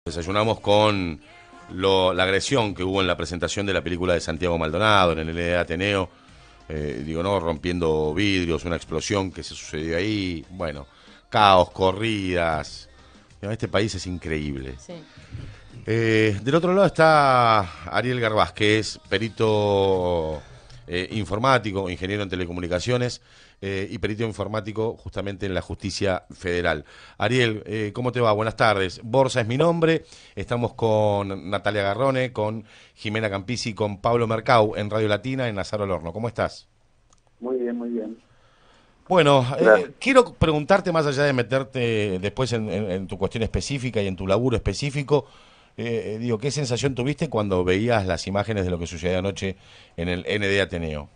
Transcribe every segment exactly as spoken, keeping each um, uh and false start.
Desayunamos con lo, la agresión que hubo en la presentación de la película de Santiago Maldonado en el L D Ateneo, eh, digo, no, rompiendo vidrios, una explosión que se sucedió ahí, bueno, caos, corridas. Este país es increíble. Sí. Eh, del otro lado está Ariel Garbaz, que es perito eh, informático, ingeniero en telecomunicaciones eh, y perito informático justamente en la justicia federal. Ariel, eh, ¿cómo te va? Buenas tardes. Borsa es mi nombre. Estamos con Natalia Garrone, con Jimena Campisi, con Pablo Mercau en Radio Latina, en Azaro al Horno. ¿Cómo estás? Muy bien, muy bien. Bueno, eh, quiero preguntarte, más allá de meterte después en, en, en tu cuestión específica y en tu laburo específico, eh, digo, ¿qué sensación tuviste cuando veías las imágenes de lo que sucedió anoche en el N D Ateneo?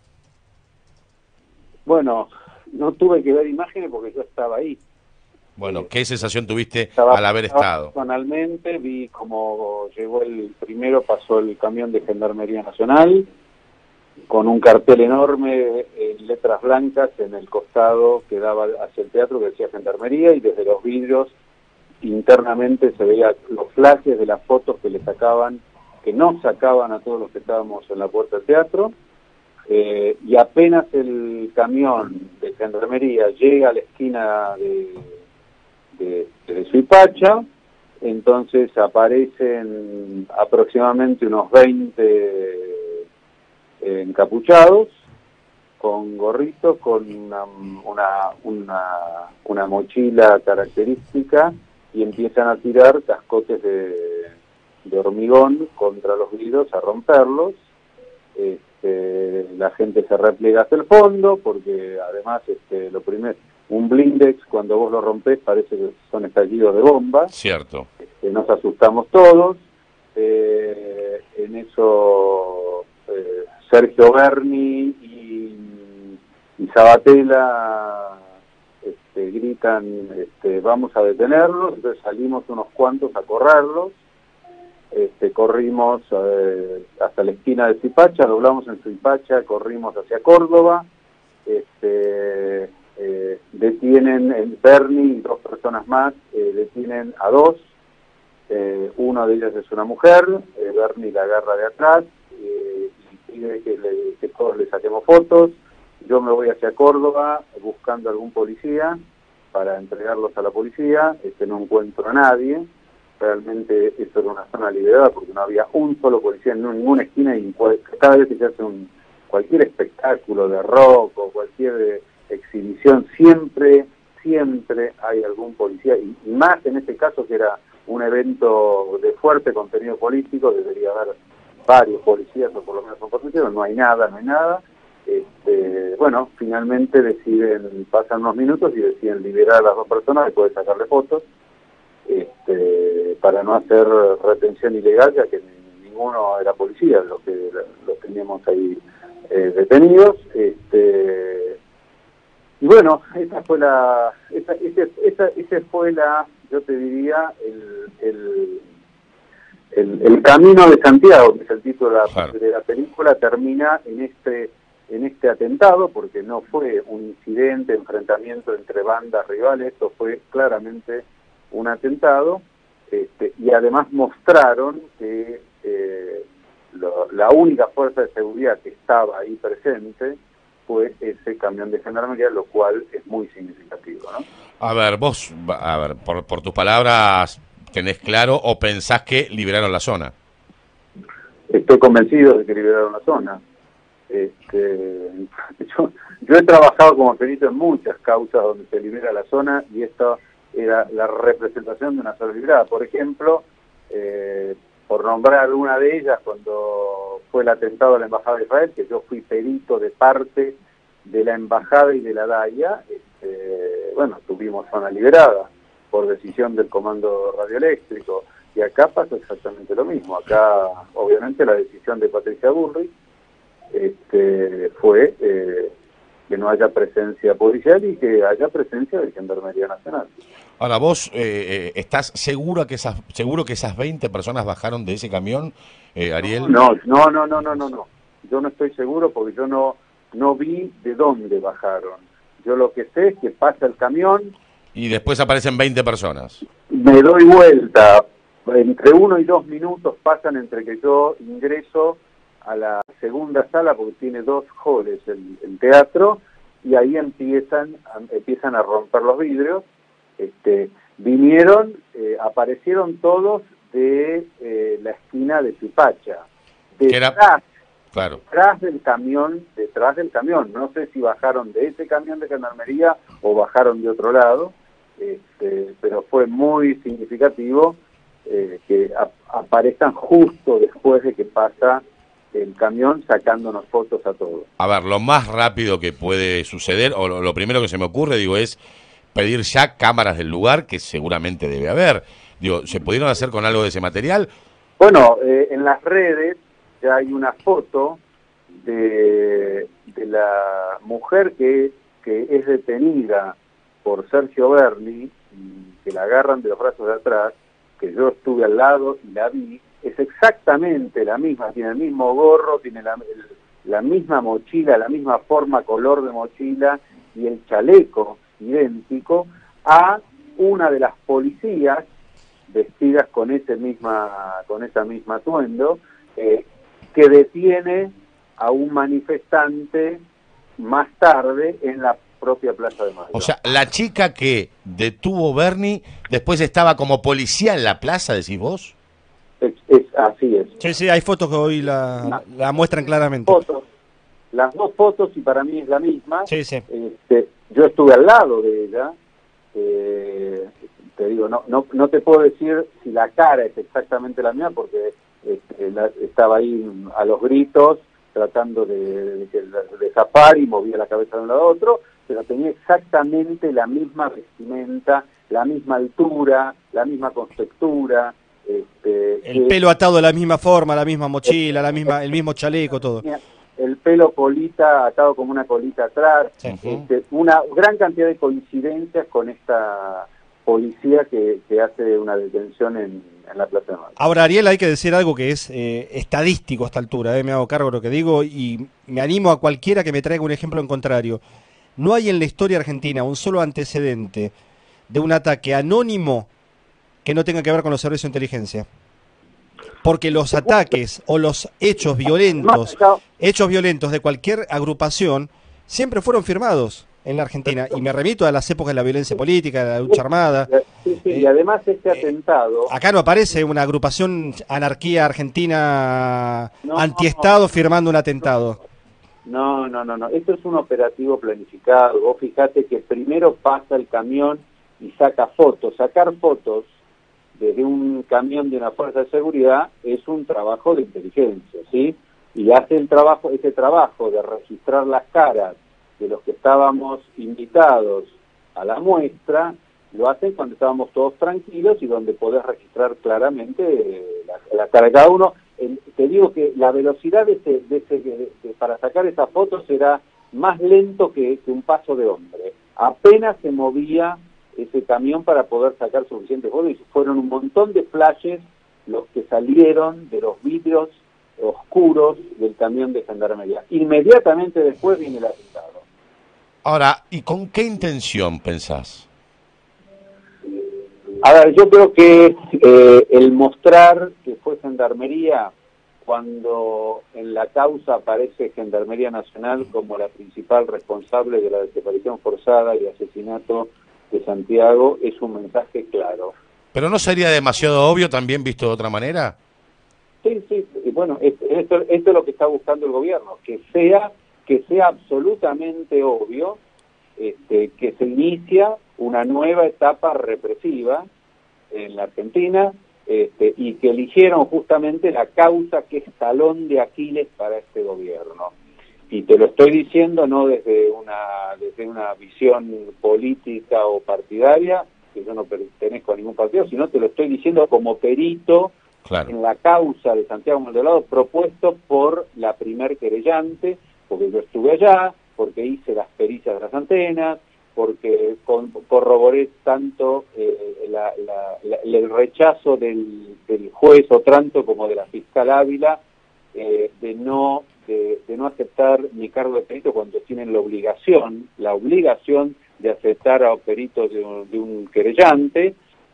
Bueno, no tuve que ver imágenes porque yo estaba ahí. Bueno, eh, ¿qué sensación tuviste estaba, al haber estaba estado? Personalmente vi cómo llegó el primero, pasó el camión de Gendarmería Nacional, con un cartel enorme en letras blancas en el costado que daba hacia el teatro que decía Gendarmería, y desde los vidrios internamente se veía los flashes de las fotos que le sacaban, que no sacaban a todos los que estábamos en la puerta del teatro. Eh, y apenas el camión de Gendarmería llega a la esquina de, de, de Suipacha, entonces aparecen aproximadamente unos veinte eh, encapuchados, con gorritos, con una, una, una, una mochila característica, y empiezan a tirar cascotes de, de hormigón contra los vidrios, a romperlos. Este, la gente se repliega hacia el fondo, porque además este, lo primero, un blindex cuando vos lo rompés parece que son estallidos de bomba. Cierto. Este, nos asustamos todos. Eh, en eso eh, Sergio Berni y, y Sabatella este, gritan, este, vamos a detenerlos. Entonces salimos unos cuantos a correrlos. Este, corrimos eh, hasta la esquina de Suipacha, doblamos en Suipacha, corrimos hacia Córdoba, este, eh, detienen en Berni y dos personas más, eh, detienen a dos, eh, una de ellas es una mujer, eh, Berni la agarra de atrás eh, y pide que, le, que todos le saquemos fotos. Yo me voy hacia Córdoba buscando algún policía para entregarlos a la policía, este, no encuentro a nadie. Realmente esto era una zona liberada porque no había un solo policía en ninguna esquina, y cada vez que se hace un, cualquier espectáculo de rock o cualquier eh, exhibición, siempre, siempre hay algún policía, y, y más en este caso que era un evento de fuerte contenido político, debería haber varios policías o por lo menos un policía, no hay nada, no hay nada. Este, bueno, finalmente deciden, pasan unos minutos y deciden liberar a las dos personas y poder sacarle fotos. Este, para no hacer retención ilegal, ya que ninguno era policía, los que los teníamos ahí eh, detenidos. Este, y bueno, esa fue la, esa, ese, esa, ese fue la, yo te diría, el, el, el, el camino de Santiago, que es el título de la, claro. de la película, termina en este, en este atentado, porque no fue un incidente, enfrentamiento entre bandas rivales, esto fue claramente un atentado, este, y además mostraron que eh, lo, la única fuerza de seguridad que estaba ahí presente fue ese camión de Gendarmería, lo cual es muy significativo, ¿no? A ver, vos, a ver, por, por tus palabras, ¿tenés claro o pensás que liberaron la zona? Estoy convencido de que liberaron la zona. Este, yo, yo he trabajado como perito en muchas causas donde se libera la zona, y esto era la representación de una zona liberada. Por ejemplo, eh, por nombrar alguna de ellas, cuando fue el atentado a la Embajada de Israel, que yo fui perito de parte de la Embajada y de la D A I A, este, bueno, tuvimos zona liberada por decisión del Comando Radioeléctrico, y acá pasa exactamente lo mismo. Acá, obviamente, la decisión de Patricia Bullrich este, fue eh, que no haya presencia policial y que haya presencia de Gendarmería Nacional. Ahora, vos eh, ¿estás seguro que esas seguro que esas veinte personas bajaron de ese camión, eh, Ariel? No, no, no, no, no, no, no. Yo no estoy seguro porque yo no, no vi de dónde bajaron. Yo lo que sé es que pasa el camión. Y después aparecen veinte personas. Me doy vuelta entre uno y dos minutos pasan entre que yo ingreso a la segunda sala, porque tiene dos halls el, el teatro, y ahí empiezan, empiezan a romper los vidrios. Este, vinieron, eh, aparecieron todos de eh, la esquina de Suipacha, detrás, era... claro. detrás del camión, detrás del camión. No sé si bajaron de ese camión de gendarmería o bajaron de otro lado, este, pero fue muy significativo eh, que ap aparezcan justo después de que pasa el camión sacándonos fotos a todos. A ver, lo más rápido que puede suceder, o lo, lo primero que se me ocurre, digo, es pedir ya cámaras del lugar, que seguramente debe haber. Digo, ¿se pudieron hacer con algo de ese material? Bueno, eh, en las redes ya hay una foto de, de la mujer que, que es detenida por Sergio Berni, y que la agarran de los brazos de atrás, que yo estuve al lado y la vi. Es exactamente la misma, tiene el mismo gorro, tiene la, el, la misma mochila, la misma forma, color de mochila y el chaleco idéntico a una de las policías vestidas con ese misma, con esa misma atuendo, eh, que detiene a un manifestante más tarde en la propia Plaza de Mayo. O sea, la chica que detuvo Berni después estaba como policía en la plaza, decís vos. Es, es, así es. Sí, sí, hay fotos que hoy la, la muestran claramente. Fotos, las dos fotos, y para mí es la misma. Sí, sí. Este, yo estuve al lado de ella. Eh, te digo, no, no, no te puedo decir si la cara es exactamente la mía, porque este, la, estaba ahí a los gritos, tratando de, de, de, de zafar, y movía la cabeza de un lado a otro, pero tenía exactamente la misma vestimenta, la misma altura, la misma contextura. Este, el que, pelo atado de la misma forma, la misma mochila, la misma, el mismo chaleco, todo. El pelo colita, atado como una colita atrás, Sí. este, una gran cantidad de coincidencias con esta policía que, que hace una detención en, en la Plaza de Mayo. Ahora, Ariel, hay que decir algo que es eh, estadístico a esta altura, eh, me hago cargo de lo que digo y me animo a cualquiera que me traiga un ejemplo en contrario. No hay en la historia argentina un solo antecedente de un ataque anónimo que no tenga que ver con los servicios de inteligencia. Porque los ataques o los hechos violentos, hechos violentos de cualquier agrupación siempre fueron firmados en la Argentina. Y me remito a las épocas de la violencia política, de la lucha armada. Sí, sí, eh, y además este atentado... Eh, acá no aparece una agrupación anarquía argentina no, antiestado firmando un atentado. No, no, no, no. Esto es un operativo planificado. Vos fijate que primero pasa el camión y saca fotos. Sacar fotos desde un camión de una fuerza de seguridad es un trabajo de inteligencia, ¿sí? Y hace el trabajo, ese trabajo de registrar las caras de los que estábamos invitados a la muestra, lo hacen cuando estábamos todos tranquilos y donde podés registrar claramente eh, la, la cara de cada uno. Eh, te digo que la velocidad de ese, de ese, de, de, para sacar esa foto será más lento que, que un paso de hombre. Apenas se movía ese camión para poder sacar suficientes fotos, y fueron un montón de flashes los que salieron de los vidrios oscuros del camión de gendarmería. Inmediatamente después viene el atentado. Ahora, ¿y con qué intención pensás? A ver, yo creo que eh, el mostrar que fue Gendarmería, cuando en la causa aparece Gendarmería Nacional como la principal responsable de la desaparición forzada y asesinato de Santiago, es un mensaje claro. ¿Pero no sería demasiado obvio también visto de otra manera? Sí, sí, y bueno, esto, esto, esto es lo que está buscando el gobierno, que sea, que sea absolutamente obvio este, que se inicia una nueva etapa represiva en la Argentina, este, y que eligieron justamente la causa que es talón de Aquiles para este gobierno. Y te lo estoy diciendo no desde una desde una visión política o partidaria, que yo no pertenezco a ningún partido, sino te lo estoy diciendo como perito claro. en la causa de Santiago Maldonado, propuesto por la primer querellante, porque yo estuve allá, porque hice las pericias de las antenas, porque con, corroboré tanto eh, la, la, la, el rechazo del, del juez Otranto como de la fiscal Ávila eh, de no de, de no aceptar mi cargo de perito cuando tienen la obligación la obligación de aceptar a peritos de un, de un querellante,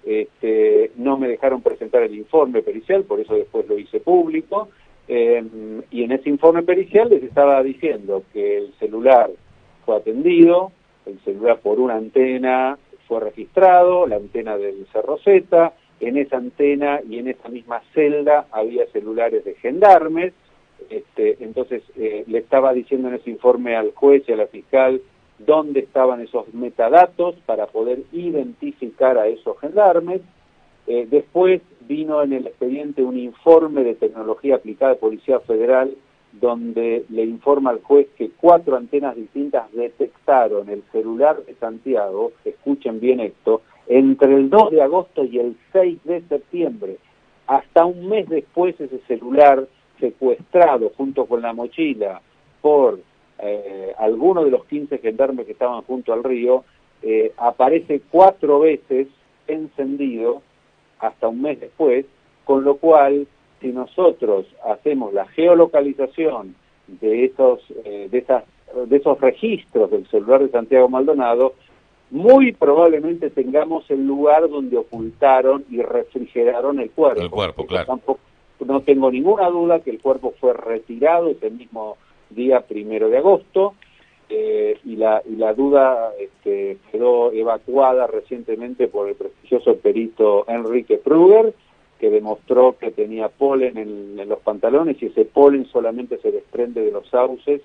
este, no me dejaron presentar el informe pericial, por eso después lo hice público, eh, y en ese informe pericial les estaba diciendo que el celular fue atendido, el celular por una antena fue registrado, la antena del Cerro Zeta, en esa antena y en esa misma celda había celulares de gendarmes. Este, entonces eh, le estaba diciendo en ese informe al juez y a la fiscal dónde estaban esos metadatos para poder identificar a esos gendarmes. Eh, después vino en el expediente un informe de tecnología aplicada de Policía Federal donde le informa al juez que cuatro antenas distintas detectaron el celular de Santiago, escuchen bien esto, entre el dos de agosto y el seis de septiembre. Hasta un mes después ese celular secuestrado junto con la mochila por eh, alguno de los quince gendarmes que estaban junto al río, eh, aparece cuatro veces encendido hasta un mes después, con lo cual si nosotros hacemos la geolocalización de esos, eh, de, esas, de esos registros del celular de Santiago Maldonado, muy probablemente tengamos el lugar donde ocultaron y refrigeraron el cuerpo. El cuerpo, claro. Tampoco, no tengo ninguna duda que el cuerpo fue retirado ese mismo día primero de agosto, eh, y, la, y la duda este, quedó evacuada recientemente por el prestigioso perito Enrique Pruger, que demostró que tenía polen en, en los pantalones y ese polen solamente se desprende de los sauces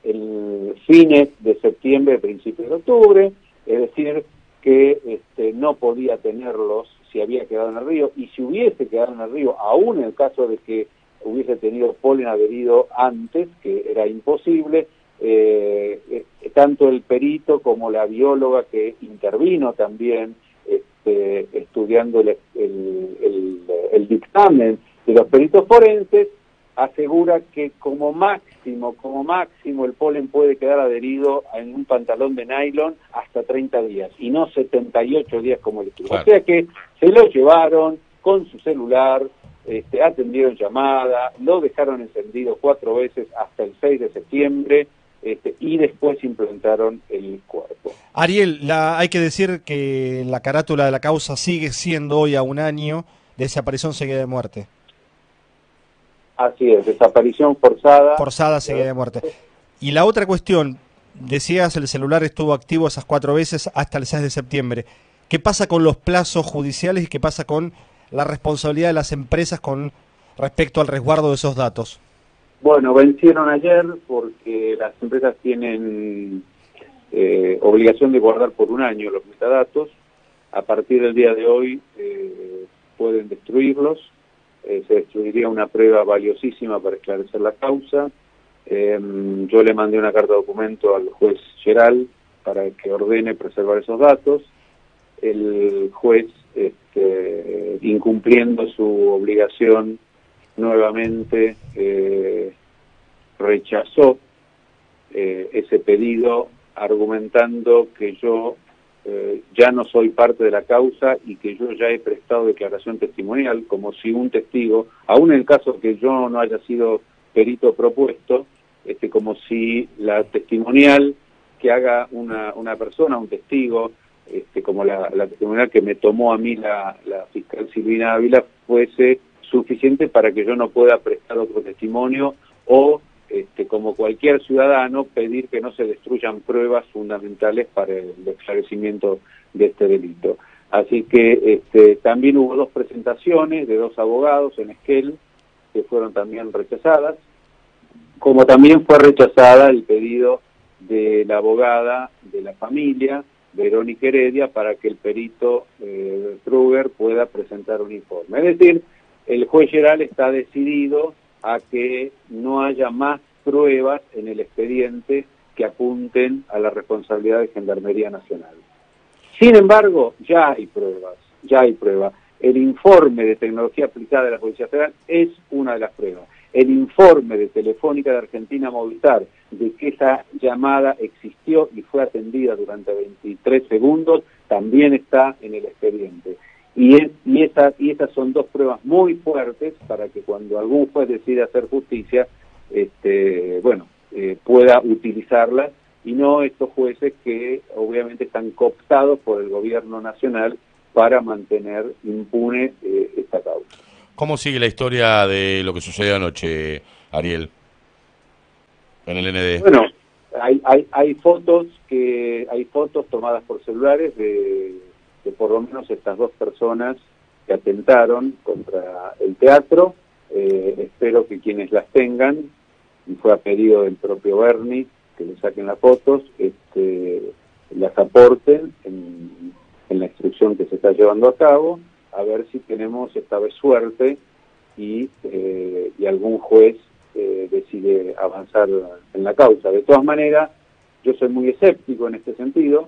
en fines de septiembre, principios de octubre, es decir, que este, no podía tenerlos si había quedado en el río, y si hubiese quedado en el río, aún en el caso de que hubiese tenido polen adherido antes, que era imposible, eh, eh, tanto el perito como la bióloga que intervino también, este, estudiando el, el, el, el dictamen de los peritos forenses, asegura que como máximo, como máximo el polen puede quedar adherido en un pantalón de nylon hasta treinta días, y no setenta y ocho días como el estuvo. Claro. O sea que se lo llevaron con su celular, este, atendieron llamada, lo dejaron encendido cuatro veces hasta el seis de septiembre, este, y después implementaron el cuerpo. Ariel, la, hay que decir que la carátula de la causa sigue siendo hoy a un año de desaparición seguida de muerte. Así es, desaparición forzada. Forzada seguida de muerte. Y la otra cuestión, decías el celular estuvo activo esas cuatro veces hasta el seis de septiembre. ¿Qué pasa con los plazos judiciales y qué pasa con la responsabilidad de las empresas con respecto al resguardo de esos datos? Bueno, vencieron ayer porque las empresas tienen eh, obligación de guardar por un año los metadatos. A partir del día de hoy eh, pueden destruirlos. Eh, se destruiría una prueba valiosísima para esclarecer la causa. Eh, yo le mandé una carta de documento al juez Geral para que ordene preservar esos datos. El juez, este, incumpliendo su obligación, nuevamente eh, rechazó eh, ese pedido, argumentando que yo eh, ya no soy parte de la causa y que yo ya he prestado declaración testimonial, como si un testigo, aún en el caso que yo no haya sido perito propuesto, este, como si la testimonial que haga una, una persona, un testigo, este, como la, la testimonial que me tomó a mí la, la fiscal Silvina Ávila, fuese suficiente para que yo no pueda prestar otro testimonio o, este, como cualquier ciudadano, pedir que no se destruyan pruebas fundamentales para el esclarecimiento de este delito. Así que este, también hubo dos presentaciones de dos abogados en Esquel que fueron también rechazadas, como también fue rechazada el pedido de la abogada de la familia, Verónica Heredia, para que el perito eh, Pruger pueda presentar un informe. Es decir, el juez Geral está decidido a que no haya más pruebas en el expediente que apunten a la responsabilidad de Gendarmería Nacional. Sin embargo, ya hay pruebas, ya hay pruebas. El informe de tecnología aplicada de la Policía Federal es una de las pruebas. El informe de Telefónica de Argentina Movistar de que esa llamada existió y fue atendida durante veintitrés segundos también está en el expediente. Y, es, y, esas, y esas son dos pruebas muy fuertes para que cuando algún juez decida hacer justicia, este, bueno, eh, pueda utilizarlas, y no estos jueces que obviamente están cooptados por el gobierno nacional para mantener impune eh, esta causa. ¿Cómo sigue la historia de lo que sucedió anoche, Ariel, en el N D? Bueno, hay, hay, hay fotos que hay fotos tomadas por celulares de, de por lo menos estas dos personas que atentaron contra el teatro. Eh, espero que quienes las tengan, y fue a pedido del propio Bernie, que le saquen las fotos, este, las aporten en, en la instrucción que se está llevando a cabo, a ver si tenemos esta vez suerte y, eh, y algún juez eh, decide avanzar en la causa. De todas maneras, yo soy muy escéptico en este sentido.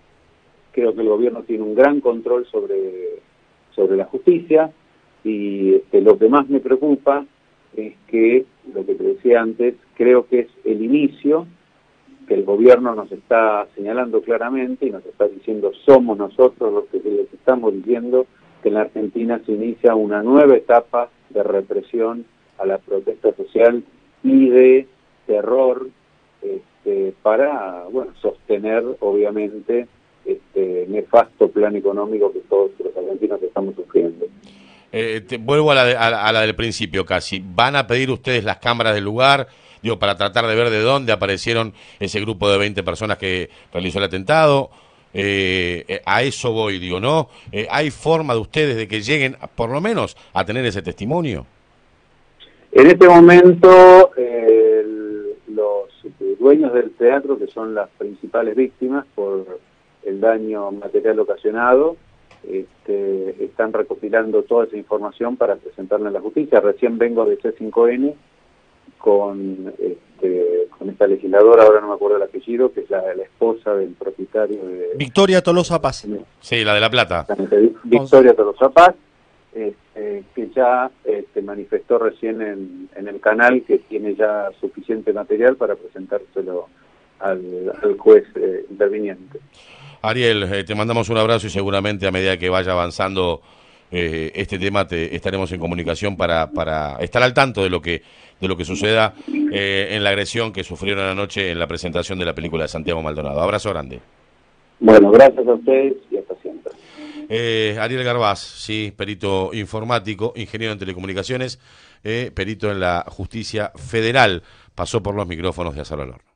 Creo que el gobierno tiene un gran control sobre, sobre la justicia, y este, lo que más me preocupa es que, lo que te decía antes, creo que es el inicio, que el gobierno nos está señalando claramente y nos está diciendo somos nosotros los que les estamos diciendo que en la Argentina se inicia una nueva etapa de represión a la protesta social y de terror este, para bueno sostener obviamente este nefasto plan económico que todos los argentinos estamos sufriendo. Eh, te, vuelvo a la, de, a, la, a la del principio casi. ¿Van a pedir ustedes las cámaras del lugar, digo, para tratar de ver de dónde aparecieron ese grupo de veinte personas que realizó el atentado? Eh, eh, a eso voy, digo, ¿no? Eh, ¿Hay forma de ustedes de que lleguen, por lo menos, a tener ese testimonio? En este momento, eh, el, los dueños del teatro, que son las principales víctimas por el daño material ocasionado, este, están recopilando toda esa información para presentarla en la justicia. Recién vengo de C cinco N con, este, con esta legisladora, ahora no me acuerdo el apellido, que es la, la esposa del propietario de... Victoria Tolosa Paz. Sí, la de La Plata. Victoria Tolosa Paz, este, que ya este, manifestó recién en, en el canal que tiene ya suficiente material para presentárselo al, al juez eh, interviniente. Ariel, eh, te mandamos un abrazo y seguramente a medida que vaya avanzando eh, este tema te estaremos en comunicación para, para estar al tanto de lo que de lo que suceda eh, en la agresión que sufrieron anoche en la presentación de la película de Santiago Maldonado. Abrazo grande. Bueno, gracias a ustedes y hasta siempre. Eh, Ariel Garbaz, sí, perito informático, ingeniero en telecomunicaciones, eh, perito en la justicia federal, pasó por los micrófonos de Azar al Horno.